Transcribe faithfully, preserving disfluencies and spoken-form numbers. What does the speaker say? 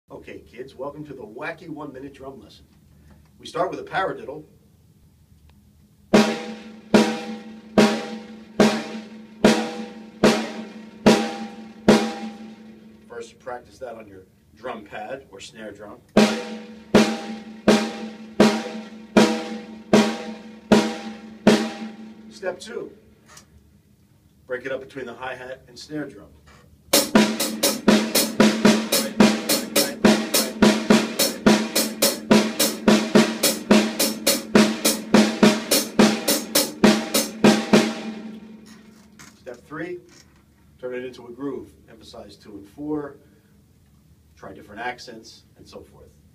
Okay, kids, welcome to the Wacky one-minute drum lesson. We start with a paradiddle. First, you practice that on your drum pad or snare drum. Step two, break it up between the hi-hat and snare drum. Step three, turn it into a groove. Emphasize two and four, try different accents, and so forth.